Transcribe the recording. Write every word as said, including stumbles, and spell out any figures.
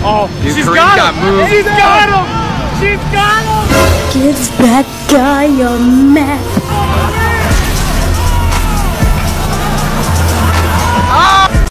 Oh, Dude, she's Kareem got, got him. moved. She's got him. She's got him. Give that guy your map.